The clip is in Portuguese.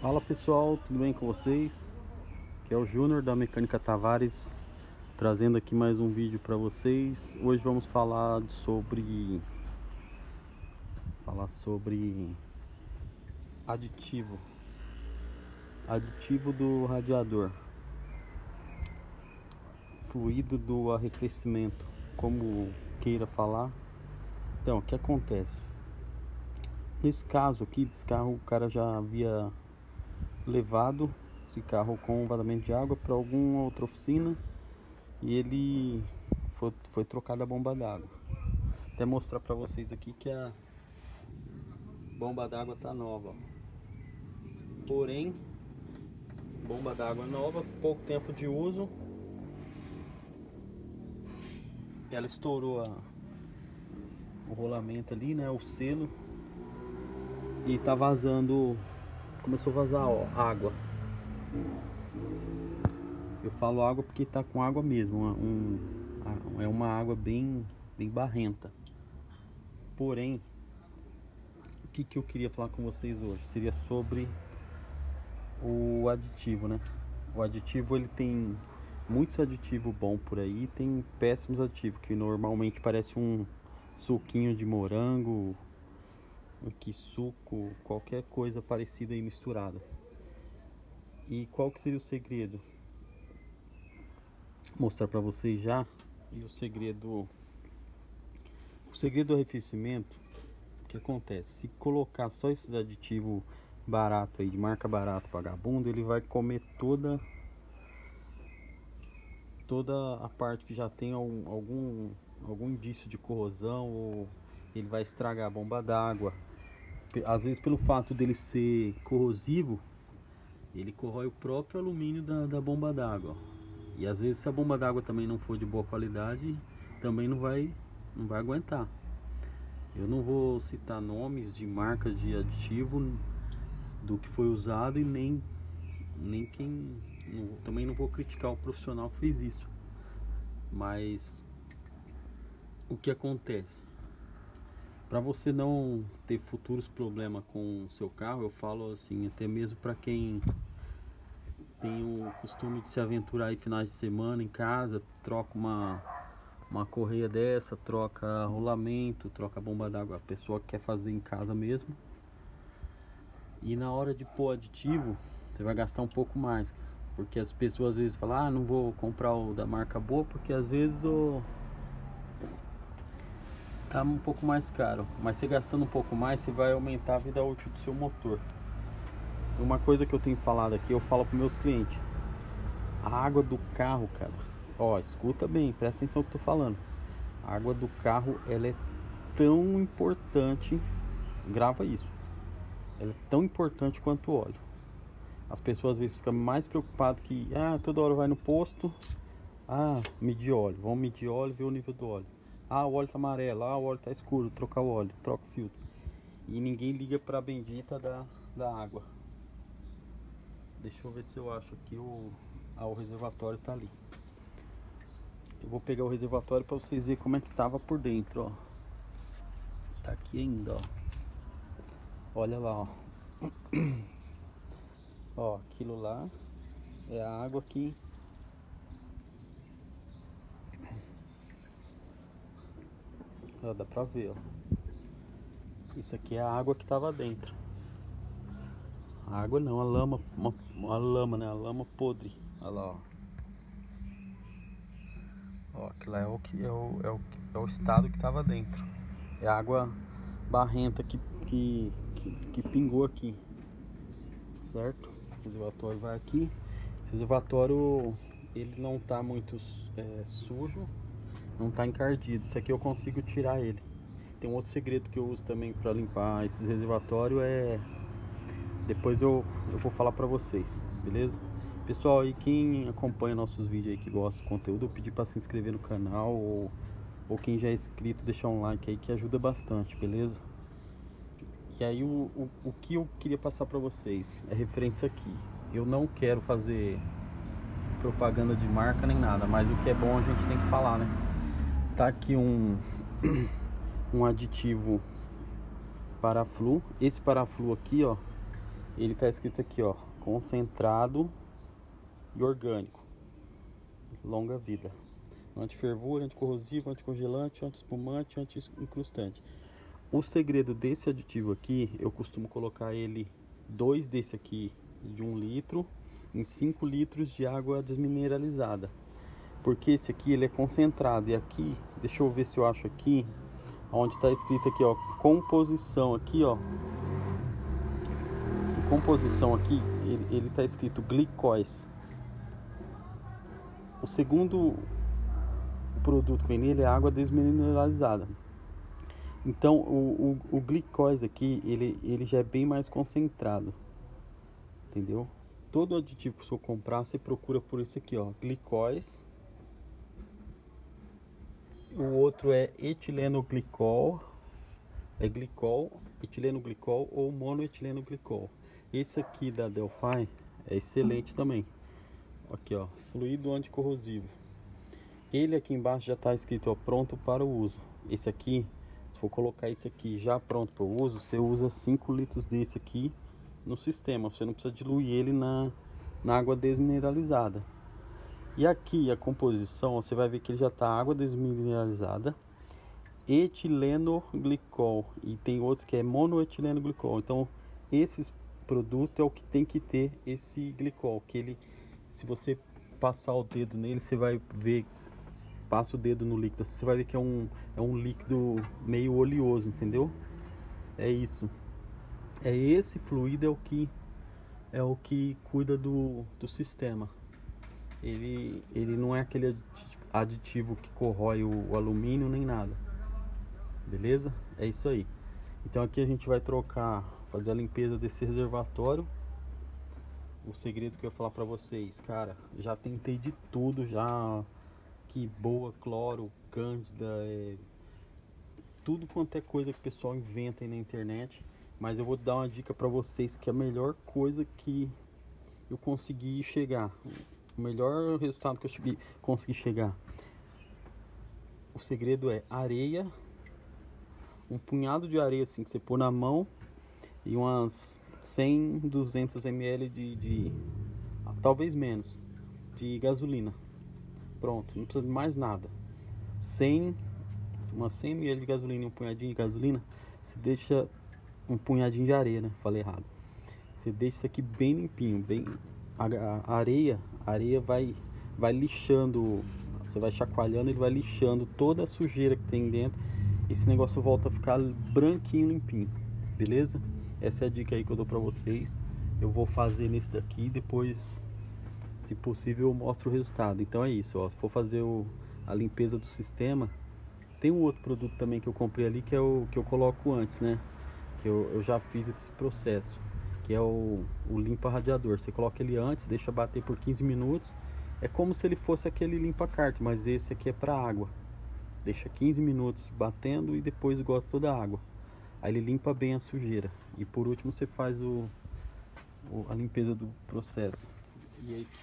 Fala pessoal, tudo bem com vocês? Aqui é o Júnior da Mecânica Tavares, trazendo aqui mais um vídeo para vocês. Hoje vamos falar sobre aditivo do radiador, fluido do arrefecimento, como queira falar. Então, o que acontece? Nesse caso aqui, desse carro, o cara já havia levado esse carro com vazamento de água para alguma outra oficina e ele foi trocada a bomba d'água. Até mostrar para vocês aqui que a bomba d'água tá nova, ó. Porém, bomba d'água nova, pouco tempo de uso, ela estourou o rolamento ali, né, o selo, e tá vazando, começou a vazar, ó, água. Eu falo água porque tá com água mesmo, é uma água bem barrenta. Porém, o que eu queria falar com vocês hoje seria sobre o aditivo, né? O aditivo, ele tem muitos aditivos bons por aí, tem péssimos aditivos que normalmente parece um suquinho de morango, que suco, qualquer coisa parecida aí misturada. E qual que seria o segredo? Vou mostrar para vocês já. E o segredo do arrefecimento, o que acontece? Se colocar só esses aditivos barato aí, de marca barata, vagabundo, ele vai comer toda a parte que já tem algum indício de corrosão, ou ele vai estragar a bomba d'água. Às vezes, pelo fato dele ser corrosivo, ele corrói o próprio alumínio da bomba d'água. E às vezes, se a bomba d'água também não for de boa qualidade, também não vai aguentar. Eu não vou citar nomes de marcas de aditivo do que foi usado, e nem quem, também não vou criticar o profissional que fez isso. Mas o que acontece? Para você não ter futuros problemas com o seu carro, eu falo assim, até mesmo para quem tem o costume de se aventurar aí finais de semana em casa, troca uma correia dessa, troca rolamento, troca bomba d'água, a pessoa que quer fazer em casa mesmo. E na hora de pôr aditivo, você vai gastar um pouco mais, porque as pessoas às vezes falam, não vou comprar o da marca boa, porque às vezes tá um pouco mais caro, mas você gastando um pouco mais, você vai aumentar a vida útil do seu motor. Uma coisa que eu tenho falado aqui, eu falo para meus clientes: a água do carro, cara, ó, escuta bem, presta atenção no que eu tô falando. A água do carro, ela é tão importante, grava isso, ela é tão importante quanto o óleo. As pessoas às vezes ficam mais preocupadas que, toda hora vai no posto, medir óleo, vamos medir óleo, ver o nível do óleo. O óleo tá amarelo, o óleo tá escuro, trocar o óleo, troca o filtro. E ninguém liga pra bendita da água. Deixa eu ver se eu acho aqui o reservatório tá ali. Eu vou pegar o reservatório para vocês verem como é que tava por dentro, ó. Tá aqui ainda, ó. Olha lá, ó. Ó, aquilo lá é a água que dá pra ver, ó. Isso aqui é a água que tava dentro. A água não, a lama, uma lama, né? A lama podre. Olha lá, ó. Ó, aquilo lá é o estado que tava dentro. É a água barrenta que pingou aqui, certo? O reservatório vai aqui. Esse reservatório, ele não tá muito sujo, não tá encardido. Isso aqui eu consigo tirar ele. Tem um outro segredo que eu uso também para limpar esses reservatórios, depois eu vou falar para vocês, beleza? Pessoal, e quem acompanha nossos vídeos aí, que gosta do conteúdo, eu pedi para se inscrever no canal, ou quem já é inscrito, deixar um like aí, que ajuda bastante, beleza? E aí o que eu queria passar para vocês é referente a isso aqui. Eu não quero fazer propaganda de marca nem nada, mas o que é bom a gente tem que falar, né? Tá aqui um aditivo Paraflu. Esse Paraflu aqui, ó, Ele tá escrito aqui, ó, concentrado e orgânico, longa vida, anti-fervura, anticorrosivo, anticongelante, anti-espumante, anti-incrustante. O segredo desse aditivo aqui, eu costumo colocar ele, 2 desse aqui de 1 litro, em 5 litros de água desmineralizada. Porque esse aqui ele é concentrado. E aqui, deixa eu ver se eu acho aqui, onde está escrito aqui, ó, composição aqui, ó. Em composição aqui, ele tá escrito glicóis. O segundo produto que vem nele é água desmineralizada. Então o glicóis aqui, ele já é bem mais concentrado, entendeu? Todo aditivo que você comprar, você procura por esse aqui, ó, glicóis. O outro é etilenoglicol, é glicol, etilenoglicol ou monoetilenoglicol. Esse aqui da Delphi é excelente também. Aqui, ó, fluido anticorrosivo. Ele aqui embaixo já está escrito, ó, pronto para o uso. Esse aqui, se for colocar esse aqui já pronto para o uso, você usa 5 litros desse aqui no sistema. Você não precisa diluir ele na água desmineralizada. E aqui a composição, você vai ver que ele já está água desmineralizada, etilenoglicol, e tem outros que é monoetilenoglicol. Então esses produtos é o que tem que ter esse glicol, que ele, se você passar o dedo nele, você vai ver, passa o dedo no líquido, você vai ver que é um líquido meio oleoso, entendeu? É isso. É esse fluido é o que cuida do sistema. Ele não é aquele aditivo que corrói o alumínio nem nada. Beleza? É isso aí. Então aqui a gente vai trocar, fazer a limpeza desse reservatório. O segredo que eu ia falar pra vocês, cara, já tentei de tudo já, que boa, cloro, cândida, tudo quanto é coisa que o pessoal inventa aí na internet. Mas eu vou dar uma dica pra vocês, que é a melhor coisa que eu consegui chegar, o melhor resultado que eu consegui chegar. O segredo é areia, um punhado de areia assim que você pôr na mão, e umas 100, 200 ml talvez menos, de gasolina. Pronto, não precisa de mais nada. Umas 100 ml de gasolina e um punhadinho de gasolina, se deixa um punhadinho de areia, né? Falei errado. Você deixa isso aqui bem limpinho, bem a areia vai lixando, você vai chacoalhando, ele vai lixando toda a sujeira que tem dentro. Esse negócio volta a ficar branquinho, limpinho, beleza? Essa é a dica aí que eu dou pra vocês. Eu vou fazer nesse daqui, depois, se possível, eu mostro o resultado. Então é isso, ó. Se for fazer a limpeza do sistema, tem um outro produto também que eu comprei ali, que é o que eu coloco antes, né? Que eu já fiz esse processo, que é o limpa radiador. Você coloca ele antes, deixa bater por 15 minutos. É como se ele fosse aquele limpa kart, mas esse aqui é para água. Deixa 15 minutos batendo e depois esgota toda a água. Aí ele limpa bem a sujeira. E por último você faz a limpeza do processo. E aí